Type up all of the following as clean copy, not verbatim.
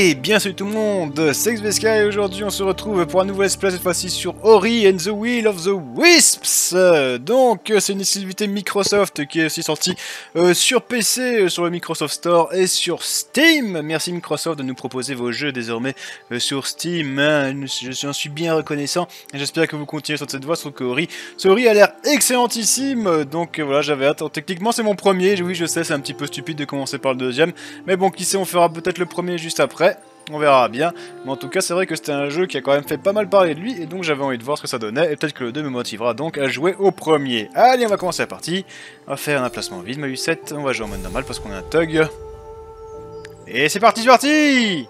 Et bien salut tout le monde, c'est XVSK et aujourd'hui on se retrouve pour un nouveau let's play, cette fois-ci sur Ori and the Will of the Wisps. Donc c'est une exclusivité Microsoft qui est aussi sortie sur PC, sur le Microsoft Store et sur Steam. Merci Microsoft de nous proposer vos jeux désormais sur Steam, hein. Je suis bien reconnaissant et j'espère que vous continuez sur cette voie, sur Ori. Ce Ori a l'air excellentissime, donc voilà, j'avais hâte. Techniquement c'est mon premier, oui je sais, c'est un petit peu stupide de commencer par le deuxième, mais bon, qui sait, on fera peut-être le premier juste après, on verra bien. Mais en tout cas, c'est vrai que c'était un jeu qui a quand même fait pas mal parler de lui, et donc j'avais envie de voir ce que ça donnait, et peut-être que le 2 me motivera donc à jouer au premier. Allez, on va commencer la partie. On va faire un emplacement vide, ma U7, on va jouer en mode normal parce qu'on a un thug. Et c'est parti, c'est parti!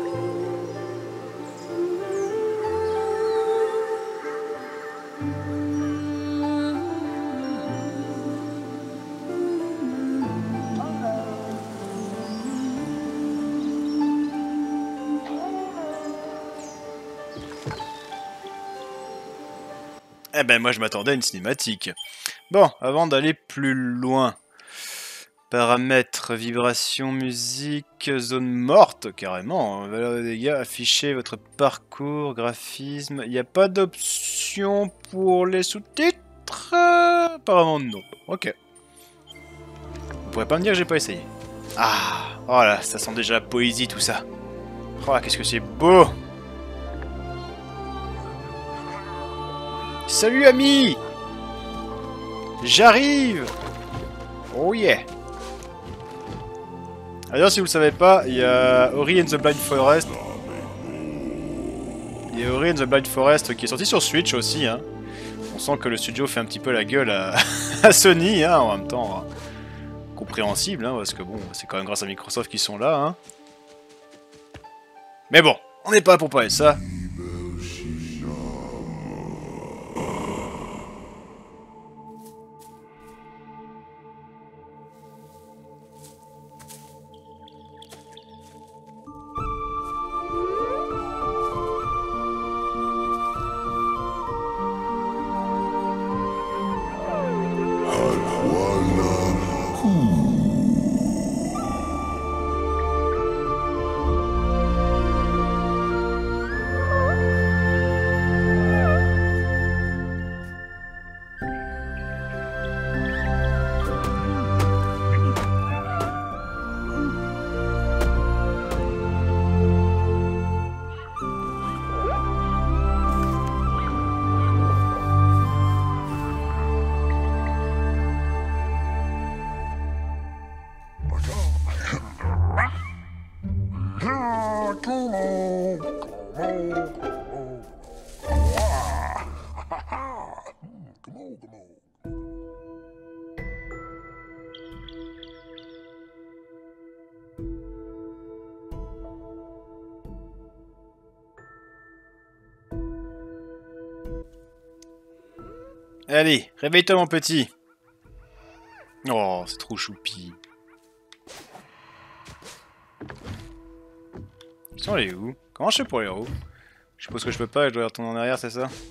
Eh ben moi je m'attendais à une cinématique. Bon, avant d'aller plus loin. Paramètres, vibration, musique, zone morte, carrément. Valeur des dégâts, affichez votre parcours, graphisme. Il n'y a pas d'option pour les sous-titres? Apparemment non. Ok. Vous pourrez pas me dire que j'ai pas essayé. Ah, voilà, ça sent déjà la poésie tout ça. Oh, qu'est-ce que c'est beau! Salut ami! J'arrive! Oh yeah! D'ailleurs, si vous le savez pas, il y a Ori and the Blind Forest. Il y a Ori and the Blind Forest qui est sorti sur Switch aussi, hein. On sent que le studio fait un petit peu la gueule à, à Sony, hein, en même temps. Hein. Compréhensible, hein, parce que bon, c'est quand même grâce à Microsoft qu'ils sont là, hein. Mais bon, on n'est pas là pour parler de ça. Allez, réveille-toi mon petit. Oh, c'est trop choupi. Ils sont allés où? Comment je fais pour les roues? Je suppose que je peux pas, je dois retourner en arrière, c'est ça?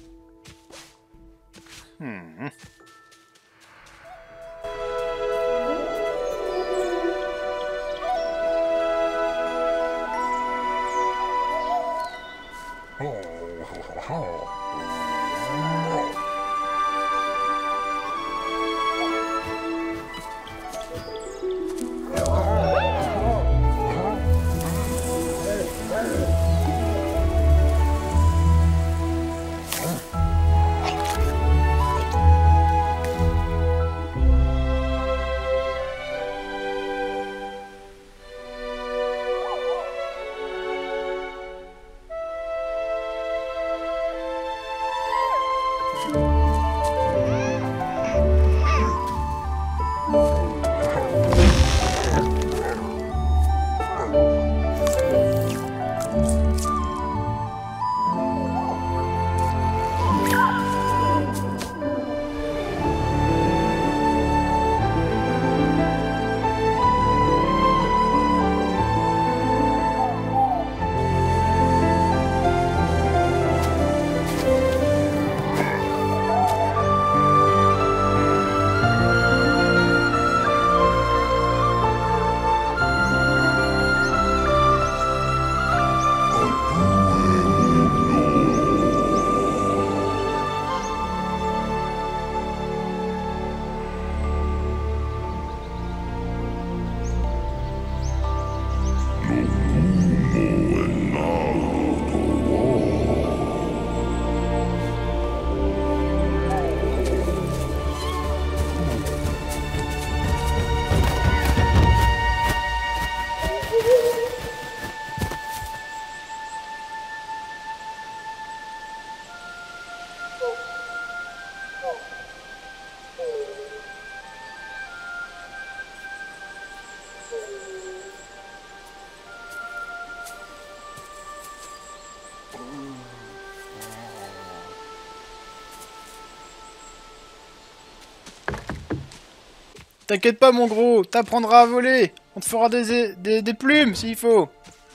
T'inquiète pas mon gros, t'apprendras à voler. On te fera des plumes s'il faut.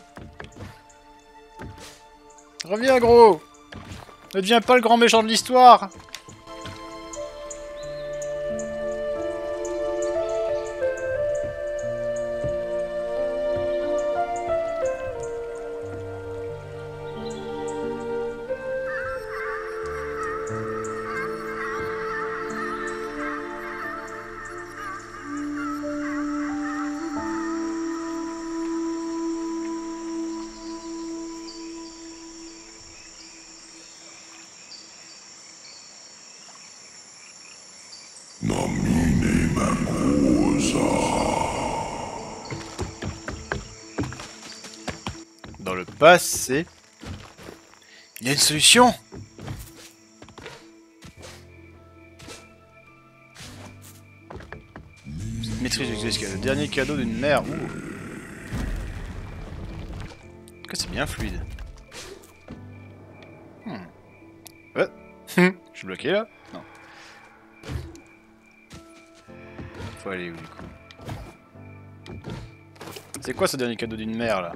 Reviens gros. Ne deviens pas le grand méchant de l'histoire. Dans le passé, il y a une solution. Maîtrise du escale, le dernier cadeau d'une mère. Ouh. Que c'est bien fluide. Ouais. Je suis bloqué là? Non. Faut aller où du coup? C'est quoi ce dernier cadeau d'une mère là?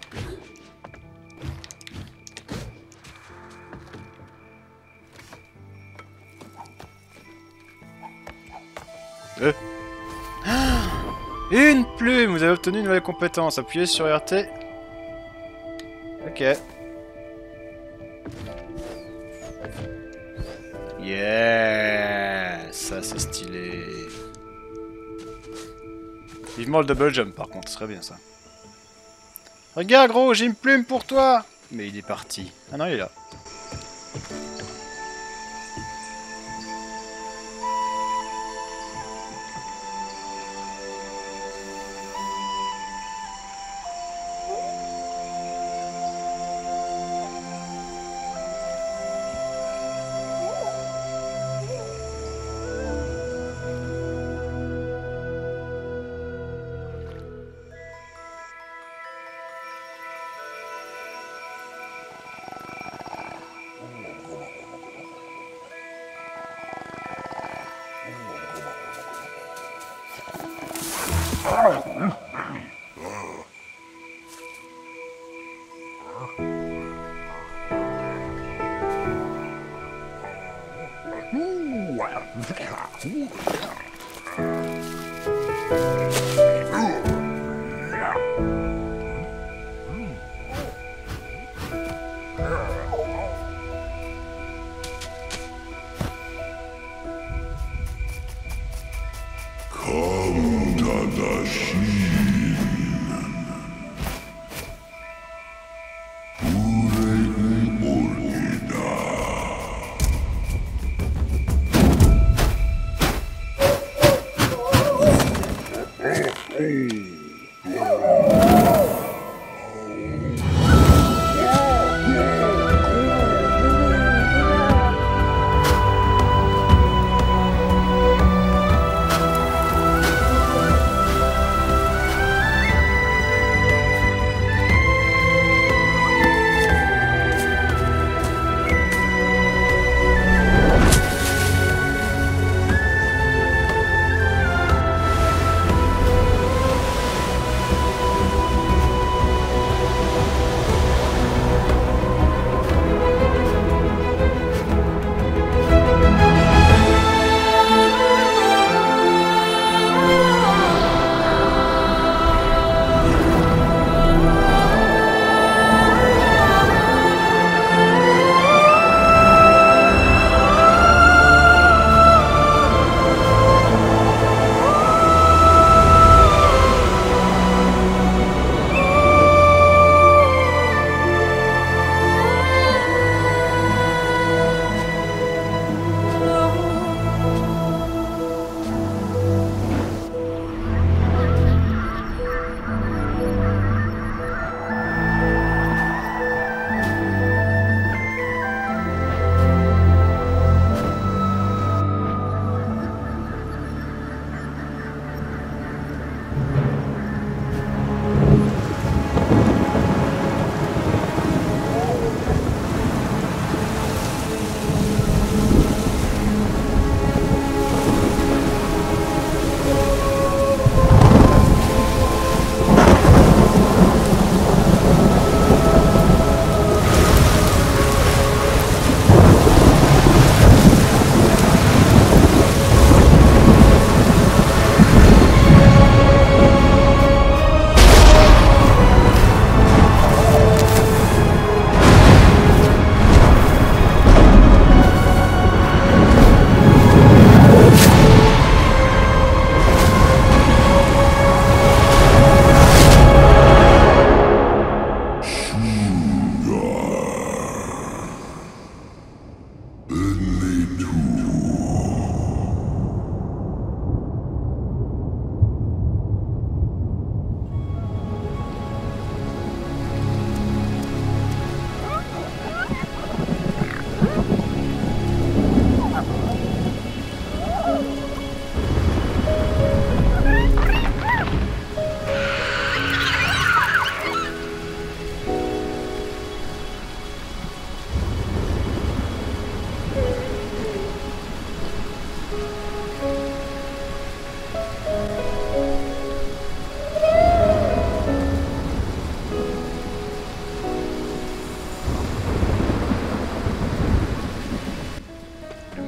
Une plume! Vous avez obtenu une nouvelle compétence. Appuyez sur RT. Ok. Yeah! Ça c'est stylé. Vivement le double jump par contre, ce serait bien ça. Regarde gros, j'ai une plume pour toi! Mais il est parti. Ah non, il est là.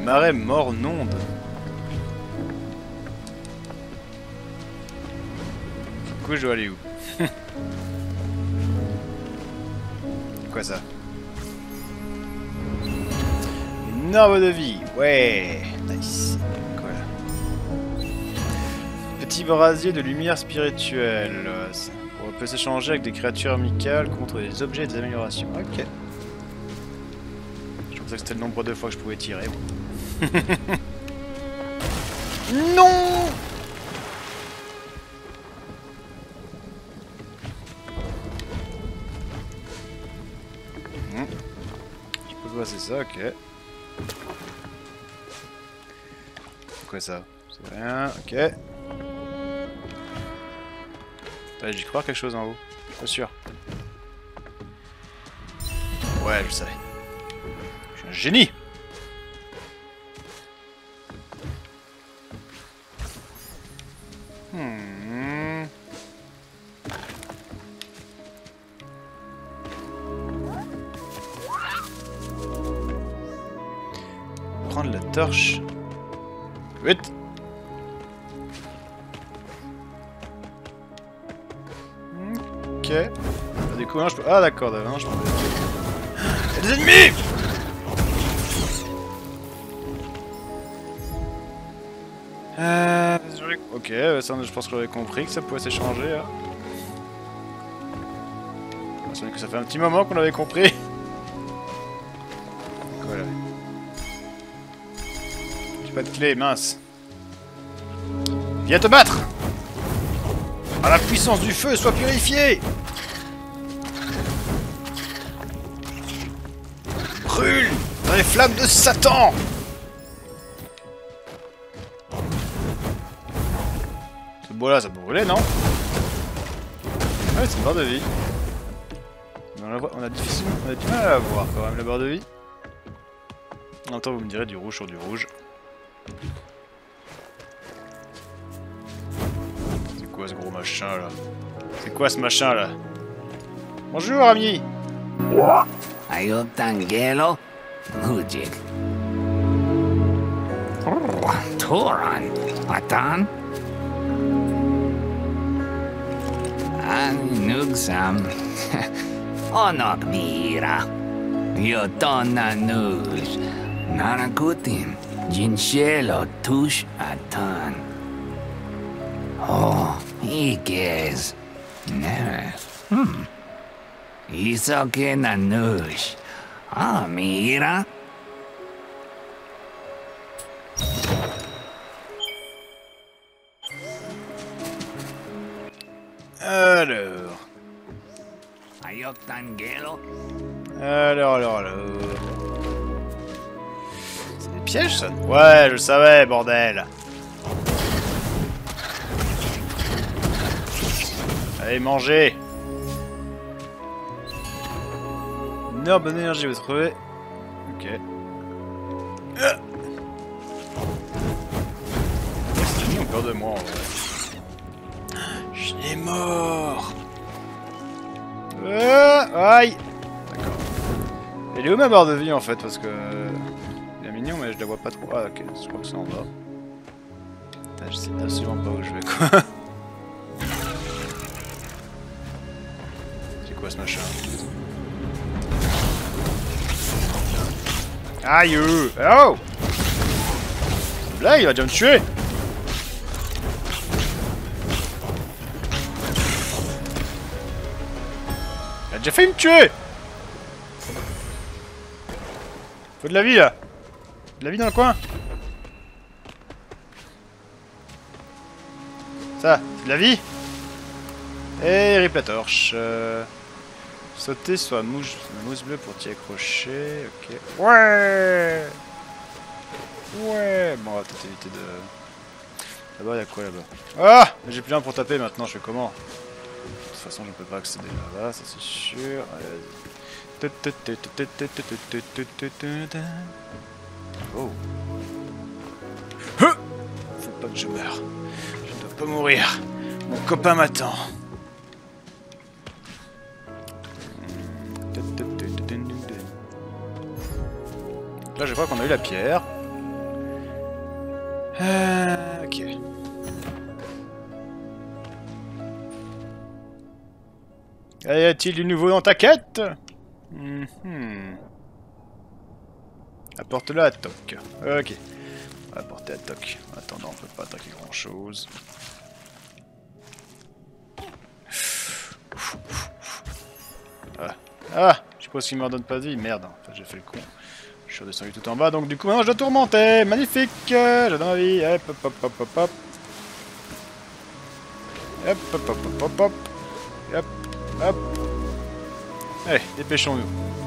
marais Mornonde. Du coup, je dois aller où? Quoi ça? Une arbre de vie, ouais, nice. Voilà. Petit brasier de lumière spirituelle. On peut s'échanger avec des créatures amicales contre des objets et des améliorations. Ok. Je pensais que c'était le nombre de fois que je pouvais tirer. Non! Je peux passer ça, ok. C'est quoi ça? C'est rien, ok. Allez, j'y crois quelque chose en haut. Pas sûr. Ouais, je savais. Je suis un génie! Prendre la torche. Vite! Ok. Ah, du coup, non, je peux... Ah d'accord, non, je peux... Il y a des ennemis! Ok, ça, je pense que j'avais compris que ça pouvait s'échanger. Hein. C'est vrai que ça fait un petit moment qu'on avait compris. Voilà. J'ai pas de clé, mince. Viens te battre! À la puissance du feu, sois purifié! Brûle dans les flammes de Satan! Ce bois-là, ça peut brûler, non? Ouais, c'est une barre de vie. On a du mal à la voir quand même, la barre de vie. En même temps, vous me direz du rouge sur du rouge. C'est quoi ce gros machin là? C'est quoi ce machin là? Bonjour ami! Ayotangelo Mujik. Toran Atan Nugsam Onok Mira Yotona Nuj Narakutim Jinshelo Tush Atan. Oh, Ikes. Never. Isoke Nanush. Ah, mira. Alors... Ayotangelo. Alors... C'est des pièges ça? Ouais, je le savais, bordel! Allez, mangez! Une heure, bonne énergie, vous trouvez? Ok. Les ennemis ont peur de moi en vrai. Je l'ai mort! Aïe! D'accord. Elle est où ma barre de vie en fait? Parce que... Il est mignon mais je la vois pas trop. Ah ok, je crois que c'est en bas. Putain, je sais absolument pas où je vais quoi. C'est quoi ce machin? Aïe! Oh! Là, il va déjà me tuer! Il a déjà failli me tuer! Faut de la vie là! De la vie dans le coin! Ça, c'est de la vie! Et rip la torche. Sauter sur la mousse bleue pour t'y accrocher. Ok. Ouais! Ouais! Bon, on va peut-être éviter de... Là-bas, il y a quoi là-bas? Ah! J'ai plus rien pour taper maintenant, je fais comment? De toute façon, je ne peux pas accéder là-bas, ça c'est sûr. Oh! Faut pas que je meure. Je dois pas mourir. Mon copain m'attend. Là, je crois qu'on a eu la pierre. Ok. Y a-t-il du nouveau dans ta quête? Apporte-la à Toc. Ok. On va apporter à Toc. Attends, on peut pas attaquer grand chose. Ah, je suppose qu'il me redonne pas de vie. Merde, en fait j'ai fait le con. Je suis redescendu tout en bas, donc du coup maintenant je dois tourmenter. Magnifique. J'adore ma vie. Hop, hop, hop, hop, hop, hop. Hop, hop, hop, hop, hop, hop. Hop, hop. Allez, dépêchons-nous.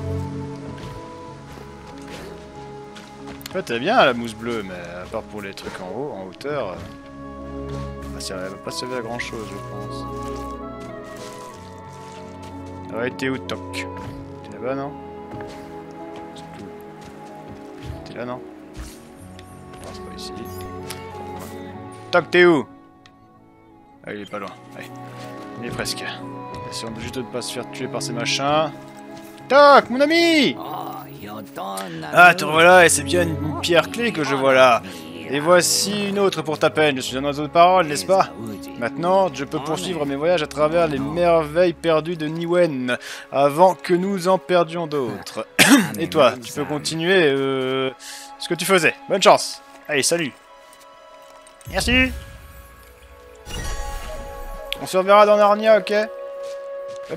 En fait, elle est bien la mousse bleue, mais à part pour les trucs en haut, en hauteur, elle va pas servir à grand chose, je pense. Ouais, t'es où, Toc? T'es là-bas, non? T'es là, non? Non, c'est pas ici. Toc, t'es où? Ah, il est pas loin. Allez, il est presque. Essayons juste de ne pas se faire tuer par ces machins. Toc, mon ami! Ah, te revoilà, et c'est bien une pierre clé que je vois là. Et voici une autre pour ta peine. Je suis un oiseau de parole, n'est-ce pas? Maintenant, je peux poursuivre mes voyages à travers les merveilles perdues de Niwen, avant que nous en perdions d'autres. Et toi, tu peux continuer ce que tu faisais. Bonne chance. Allez, salut. Merci. On se reverra dans Narnia, ok? Hop.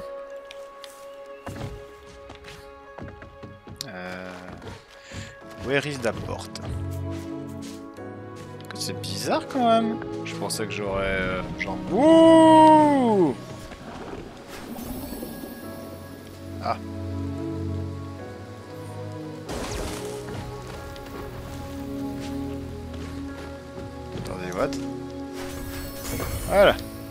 Where is the port? C'est bizarre quand même. Je pensais que j'aurais genre. Ouh! Ah. Attendez, what? Voilà.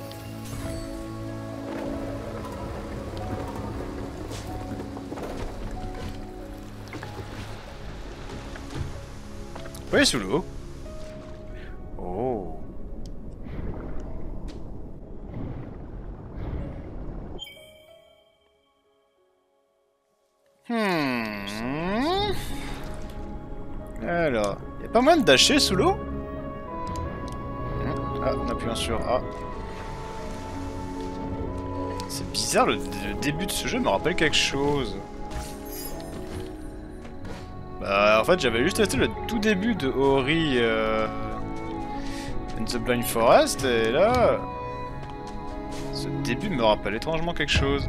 Oui, sous l'eau. Oh. Alors, y a pas moyen de dasher sous l'eau? Ah, en appuyant sur A. C'est bizarre, le début de ce jeu me rappelle quelque chose. Bah, en fait, j'avais juste testé le tout début de Ori in the Blind Forest, et là... Ce début me rappelle étrangement quelque chose.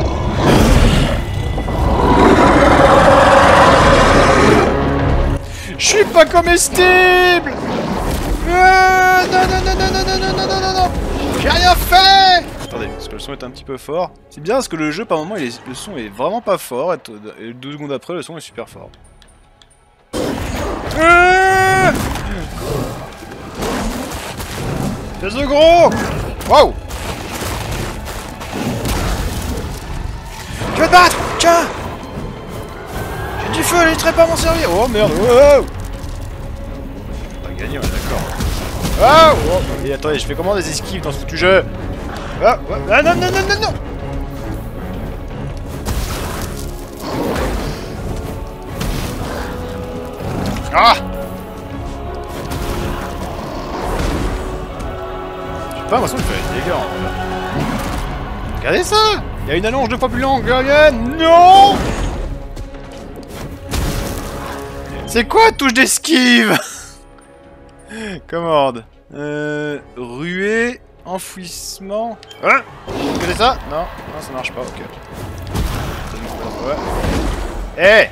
Je suis pas comestible! Non, non, non, non, non, non, non, non, non, non! J'ai rien fait! Attendez, parce que le son est un petit peu fort. C'est bien parce que le jeu, par moment, le son est vraiment pas fort, et 2 secondes après, le son est super fort. Espèce de gros! Waouh! Tu vas te battre! Tiens! J'ai du feu, il ne pas m'en servir! Oh merde! Wow! On va gagner, on est d'accord. Ah! Oh! Et attendez, je fais comment des esquives dans ce foutu jeu? Ah! Ah non, non, non, non, non! Ah! J'ai pas l'impression de faire des dégâts en fait. Regardez ça! Il y a une allonge 2 fois plus longue que la mienne! Non! C'est quoi touche d'esquive? Commande. Ruée, enfouissement. Hein? Regardez ça? Non, non, ça marche pas, ok. Ouais.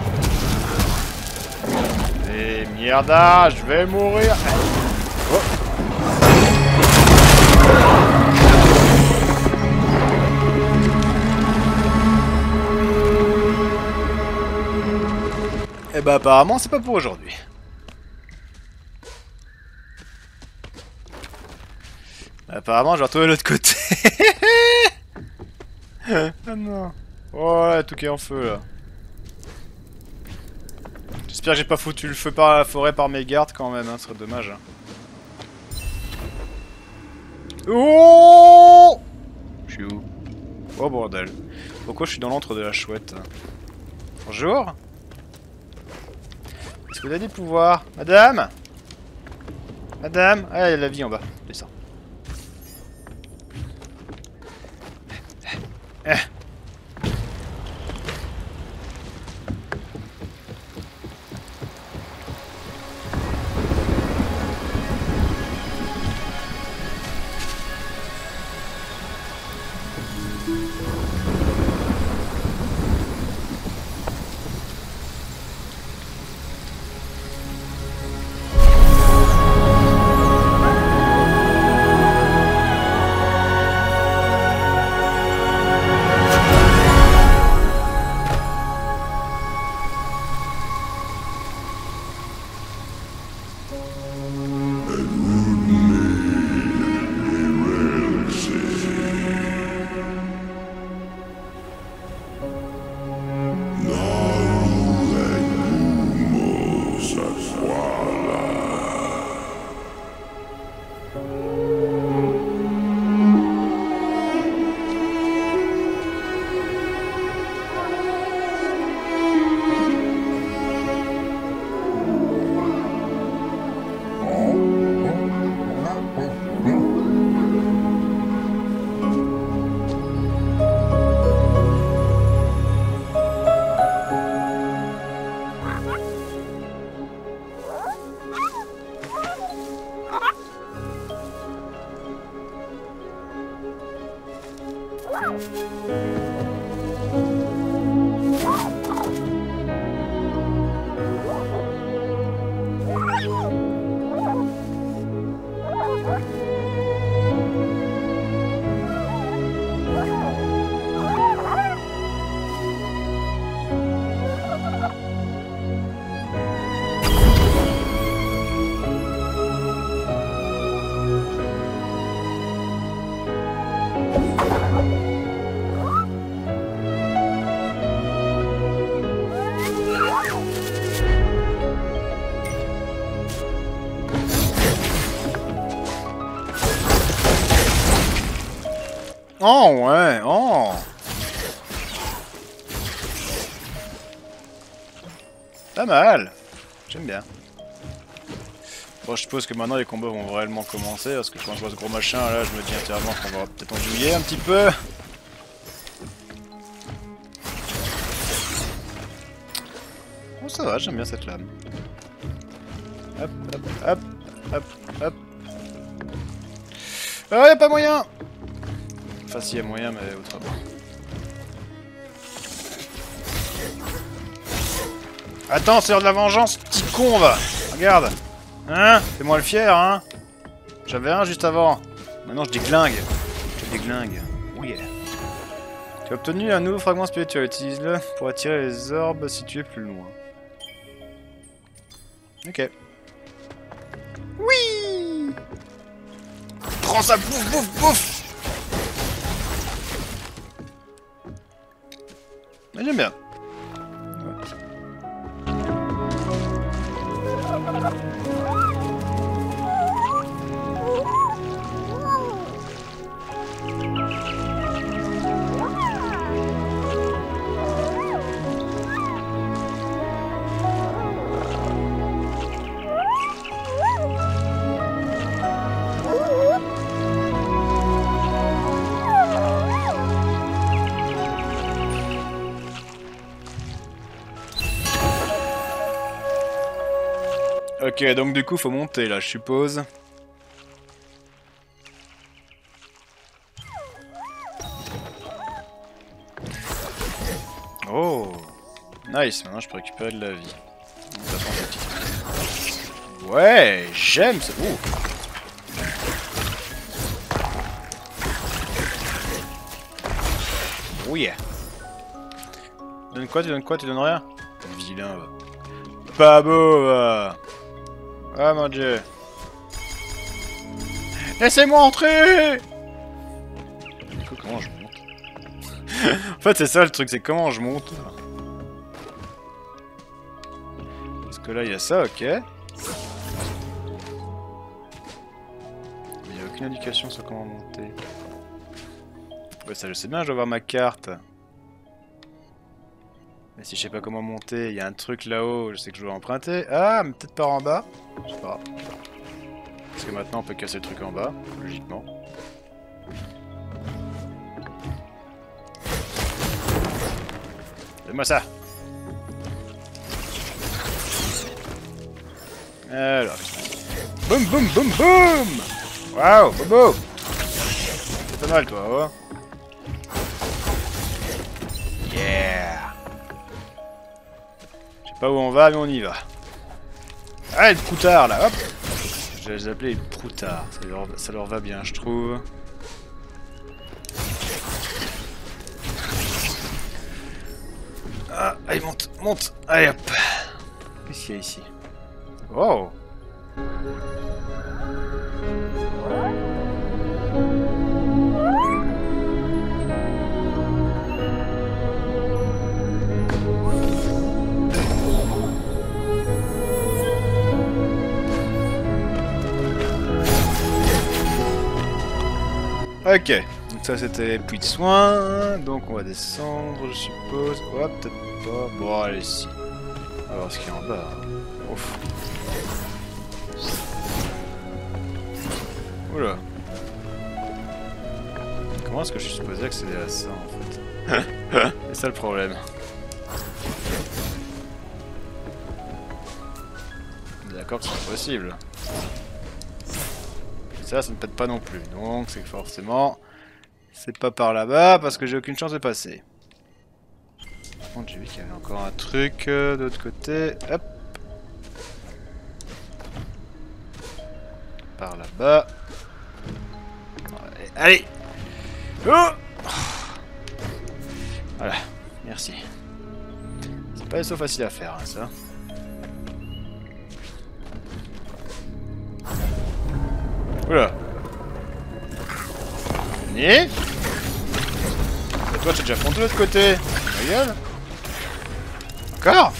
Eh! Mierda, je vais mourir. Oh. Eh bah apparemment c'est pas pour aujourd'hui. Apparemment je vais retrouver l'autre côté. Ah non. Oh là, tout qui est en feu là. J'espère que j'ai pas foutu le feu par la forêt par mes gardes quand même, hein, ce serait dommage. Oh! Je suis où? Oh bordel. Pourquoi je suis dans l'antre de la chouette? Bonjour? Est-ce que vous avez des pouvoirs? Madame? Madame! Ah, il y a la vie en bas. Descends. Oh ouais, oh. Pas mal. J'aime bien. Bon, je suppose que maintenant les combats vont réellement commencer, parce que quand je vois ce gros machin là, je me dis intérieurement qu'on va peut-être en douiller un petit peu. Bon, ça va, j'aime bien cette lame. Hop, hop, hop, hop, hop. Ah, y'a pas moyen! Enfin, si, y a moyen, mais autrement. Attends, c'est l'heure de la vengeance, petit con, va! Regarde! Hein? Fais-moi le fier, hein? J'avais un juste avant. Maintenant, je déglingue. Je déglingue. Oh yeah. Tu as obtenu un nouveau fragment spirituel. Utilise-le pour attirer les orbes situés plus loin. Ok. Oui! Prends ça, bouffe, bouffe, bouffe! J'aime bien. Ok, donc du coup, faut monter là, je suppose. Oh, nice, maintenant je peux récupérer de la vie. Ouais, j'aime ça. Ouh. Oh yeah. Tu donnes quoi? Tu donnes quoi? Tu donnes rien? Vilain, va. Pas beau, va. Ah mon dieu. Laissez-moi entrer. Comment je monte? En fait, c'est ça le truc, c'est comment je monte. Parce que là, il y a ça, ok. Il n'y a aucune indication sur comment monter. Ouais, ça je sais bien, je dois avoir ma carte. Mais si je sais pas comment monter, il y a un truc là-haut, je sais que je dois emprunter. Ah, mais peut-être par en bas. Je sais pas. Parce que maintenant on peut casser le truc en bas, logiquement. Donne-moi ça. Alors. Boum boum boum boum. Waouh, Bobo. C'est pas mal toi, oh. Yeah. Je sais pas où on va, mais on y va. Ah, le proutard là, hop. Je vais les appeler les proutards, ça leur va bien, je trouve. Ah, allez, monte, monte. Allez, hop. Qu'est-ce qu'il y a ici? Oh. Ok, donc ça c'était les puits de soins, donc on va descendre je suppose. Oh, peut-être pas. Bon, allez, si. On va voir ce qu'il y a en bas. Ouf. Oula. Comment est-ce que je suis supposé accéder à ça en fait? C'est ça le problème. D'accord que c'est possible. Ça ne pète pas non plus, donc c'est que forcément c'est pas par là-bas parce que j'ai aucune chance de passer. Par contre j'ai vu qu'il y avait encore un truc de l'autre côté, hop. Par là-bas. Allez. Oh, voilà, merci. C'est pas so facile à faire hein, ça. Oula. Et toi, t'as déjà fondu de l'autre côté. Ta gueule. Encore.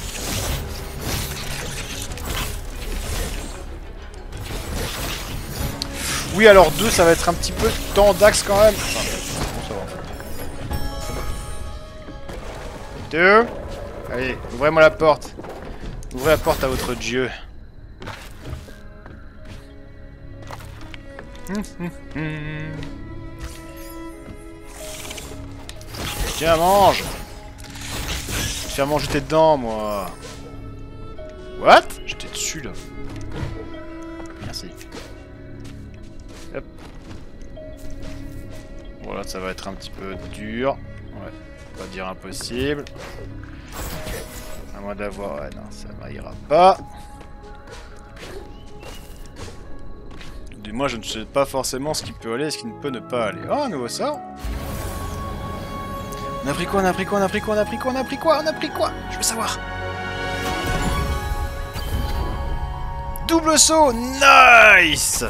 Oui, alors 2, ça va être un petit peu tendax quand même. Enfin, bon, ça va. 2. Allez, ouvrez-moi la porte. Ouvrez la porte à votre dieu. Tiens, mange. Je vais te faire manger tes dents, moi. What? J'étais dessus, là. Merci. Hop. Voilà, ça va être un petit peu dur. Ouais, on va dire impossible. À moins d'avoir... Ouais, non, ça m'ira pas. Moi, je ne sais pas forcément ce qui peut aller et ce qui ne peut ne pas aller. Oh, un nouveau sort. On a pris quoi? On a pris quoi? On a pris quoi? On a pris quoi? On a pris quoi? On a pris quoi? Je veux savoir. Double saut. Nice.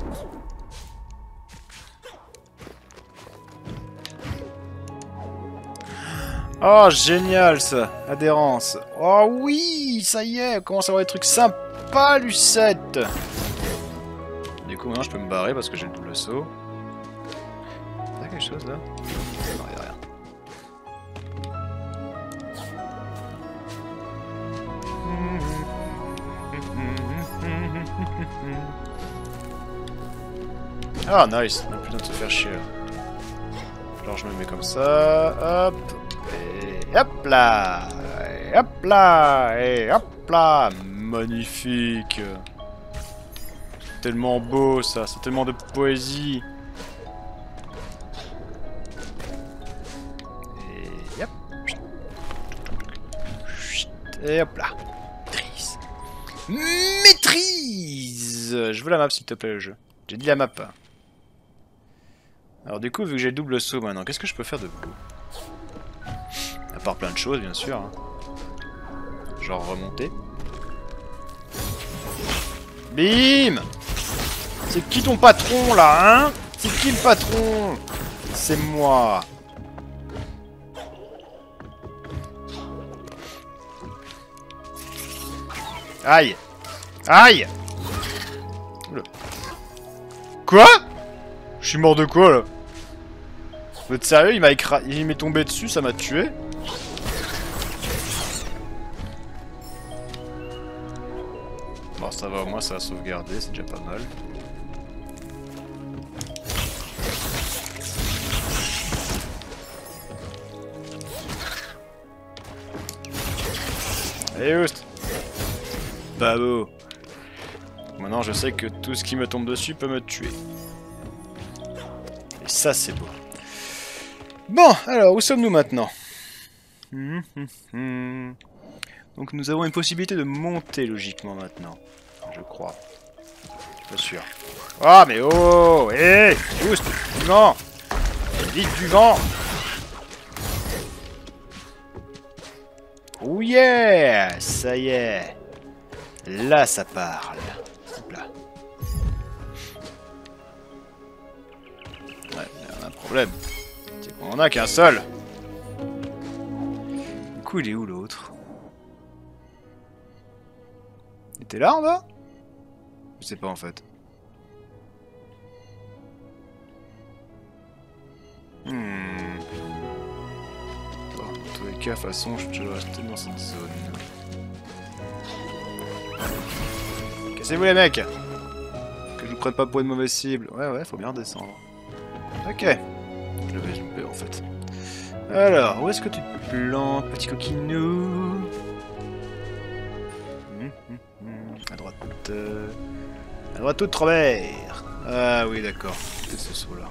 Oh, génial ça. Adhérence. Oh oui, ça y est. On commence à avoir des trucs sympas, Lucette. Du coup, maintenant je peux me barrer parce que j'ai le double saut. Y'a quelque chose là? Non, y'a rien. Ah, nice! On a plus besoin de se faire chier. Alors je me mets comme ça. Hop! Et hop là! Et hop là! Et hop là! Magnifique! Tellement beau ça, c'est tellement de poésie. Et hop. Et hop là. Maîtrise. Maîtrise. Je veux la map s'il te plaît le jeu. J'ai dit la map. Alors du coup vu que j'ai double saut maintenant, qu'est-ce que je peux faire de beau? À part plein de choses bien sûr. Hein. Genre remonter. Bim! C'est qui ton patron là, hein? C'est qui le patron? C'est moi. Aïe! Aïe! Oula. Quoi? Je suis mort de quoi là? Vous êtes sérieux? Il m'est tombé dessus, ça m'a tué? Bon, ça va, au moins ça a sauvegardé, c'est déjà pas mal. Allez, Oust. Bravo. Maintenant, je sais que tout ce qui me tombe dessus peut me tuer. Et ça, c'est beau. Bon, alors, où sommes-nous maintenant? Donc, nous avons une possibilité de monter, logiquement, maintenant. Je crois. Pas sûr. Ah, mais oh! Hé! Oust! Du vent! Vite du vent! Oh yeah! Ça y est! Là, ça parle. Hop là. Ouais, on a un problème. C'est qu'on en a qu'un seul. Du coup, il est où l'autre? Il était là en bas? Je sais pas en fait. Bon, dans tous les cas, de toute façon, je dois rester dans cette zone. Cassez-vous les mecs! Que je vous prenne pas pour une mauvaise cible. Ouais, faut bien redescendre. Ok. Je l'avais loupé en fait. Alors, où est-ce que tu te plantes, petit coquinou? À droite. À droite, toute Robert. Ah oui, d'accord. C'est ce saut-là.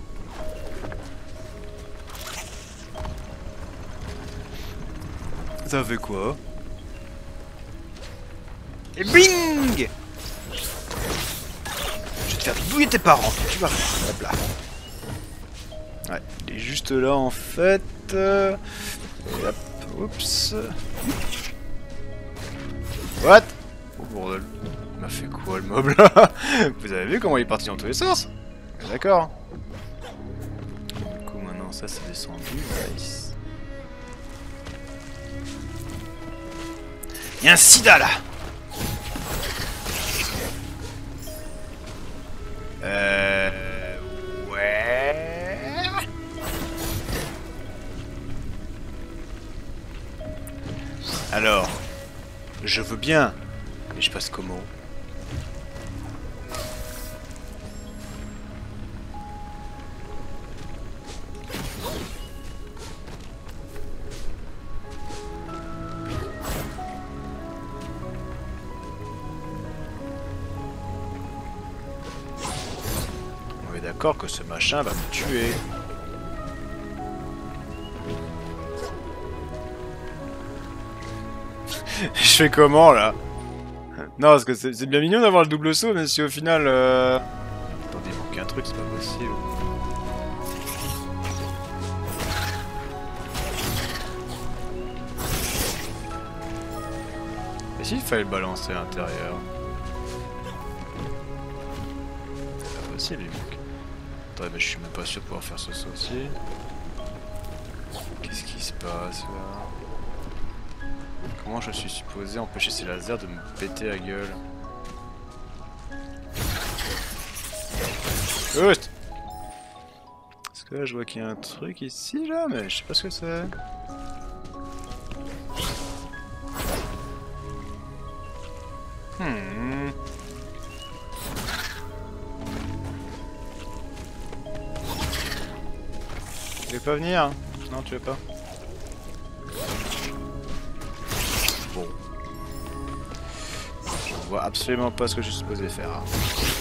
Ça fait quoi? Et bing! Je vais te faire bouiller tes parents, tu vas voir. Hop là. Ouais, il est juste là en fait. Et hop, oups. What? Oh bordel. Il m'a fait quoi le mob là? Vous avez vu comment il est parti dans tous les sens? D'accord. Du coup maintenant ça c'est descendu. Nice. Il y a un sida là! Ouais. Alors, je veux bien, mais je passe comment? On est d'accord que ce machin va me tuer. Je fais comment là? Non, parce que c'est bien mignon d'avoir le double saut, mais si au final... Attendez, il manque un truc, c'est pas possible. Et s'il fallait le balancer à l'intérieur? C'est pas possible, il manque. Attendez, mais je suis même pas sûr de pouvoir faire ce saut aussi. Qu'est-ce qui se passe là? Comment je suis supposé empêcher ces lasers de me péter la gueule? Oust! Parce que là je vois qu'il y a un truc ici là, mais je sais pas ce que c'est. Tu veux pas venir? Non, tu veux pas? Bon. Je vois absolument pas ce que je suis supposé faire. Hein.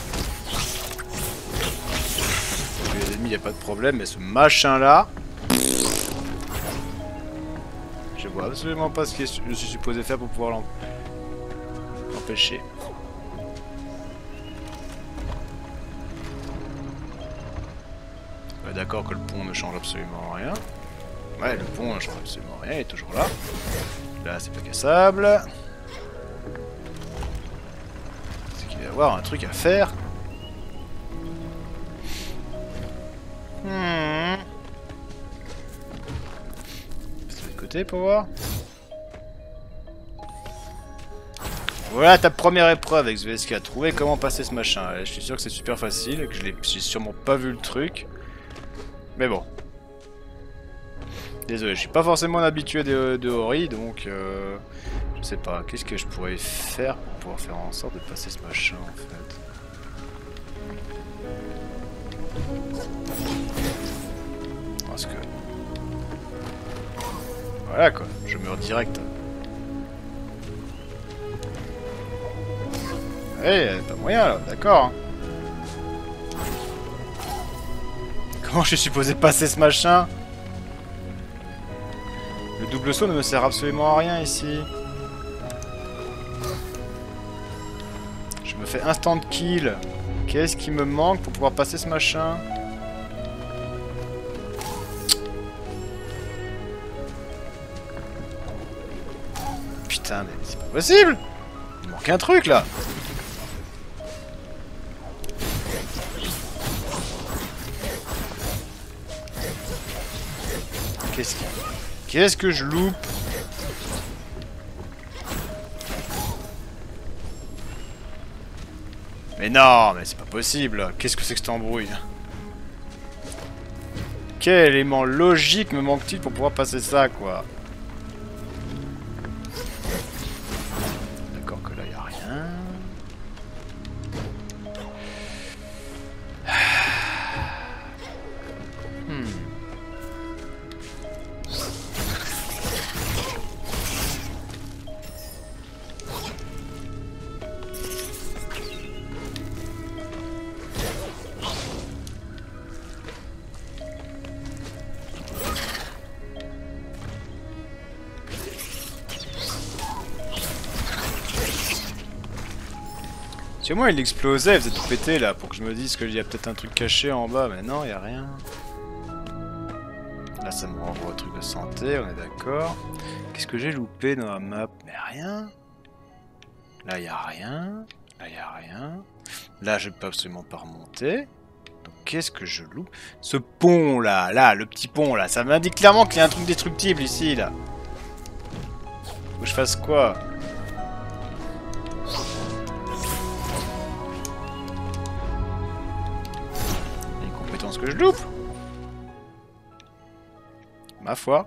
Les ennemis, y a pas de problème, mais ce machin là. Je vois absolument pas ce que je suis supposé faire pour pouvoir l'empêcher. Ouais, d'accord que le pont ne change absolument rien. Ouais, le pont ne change absolument rien, il est toujours là. Là, c'est pas cassable. C'est qu'il va y avoir un truc à faire. C'est de l'autre côté pour voir. Voilà ta première épreuve avec XVSK. Trouver comment passer ce machin. Je suis sûr que c'est super facile et que j'ai sûrement pas vu le truc. Mais bon. Désolé, je suis pas forcément un habitué de Ori, donc je sais pas. Qu'est-ce que je pourrais faire pour pouvoir faire en sorte de passer ce machin en fait? Parce que... Voilà quoi, je meurs direct. Ouais, pas moyen là, d'accord. Hein. Comment je suis supposé passer ce machin? Le double saut ne me sert absolument à rien ici. Je me fais instant kill. Qu'est-ce qui me manque pour pouvoir passer ce machin? Putain, mais c'est pas possible! Il manque un truc là! Qu'est-ce que je loupe? Mais non, mais c'est pas possible. Qu'est-ce que c'est que cette embrouille? Quel élément logique me manque-t-il pour pouvoir passer ça, quoi? D'accord que là, y a rien. Chez moi il explosait, il faisait tout péter là pour que je me dise qu'il y a peut-être un truc caché en bas, mais non, il n'y a rien. Là ça me renvoie au truc de santé, on est d'accord. Qu'est-ce que j'ai loupé dans la map? Mais rien. Là il n'y a rien. Là il n'y a rien. Là je peux absolument pas remonter. Donc qu'est-ce que je loupe? Ce pont là, le petit pont là, ça m'indique clairement qu'il y a un truc destructible ici là. Faut que je fasse quoi? Que je loupe. Ma foi.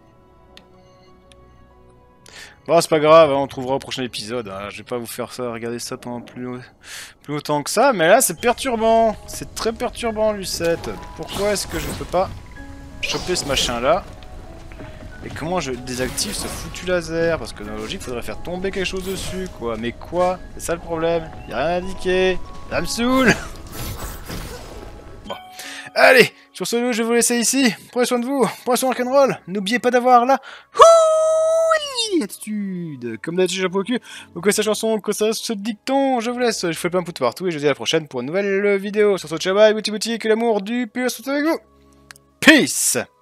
Bon, c'est pas grave, hein, on trouvera au prochain épisode. Hein. Je vais pas vous faire ça, regarder ça pendant plus longtemps que ça, mais là c'est perturbant. C'est très perturbant, Lucette. Pourquoi est-ce que je ne peux pas choper ce machin là? Et comment je désactive ce foutu laser? Parce que dans la logique, il faudrait faire tomber quelque chose dessus, quoi. Mais quoi? C'est ça le problème. Y a rien indiqué. Ça me saoule. Allez, sur ce, je vais vous laisser ici. Prenez soin de vous, prenez soin de rock'n'roll. N'oubliez pas d'avoir la attitude. Comme d'habitude, j'ai pour cul. Vous connaissez cette chanson, que ça ce dicton. Je vous laisse, je fais plein de pouces partout et je vous dis à la prochaine pour une nouvelle vidéo. Sur ce, ciao bye, bouti bouti, que l'amour du pur soit avec vous. Peace.